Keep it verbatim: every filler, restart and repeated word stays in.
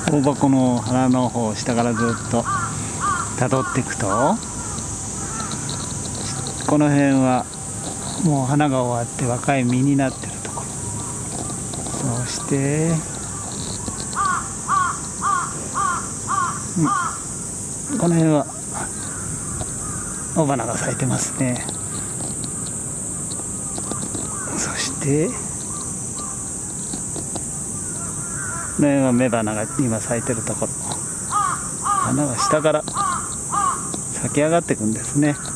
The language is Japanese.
香箱の花の方を下からずっと辿っていくと、この辺はもう花が終わって若い実になってるところ。そして、うん、この辺は雄花が咲いてますね。そしてこの辺は雌花が今咲いてるところ。花が下から咲き上がっていくんですね。